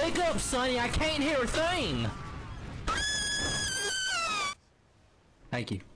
Wake up, Sonny! I can't hear a thing! Thank you.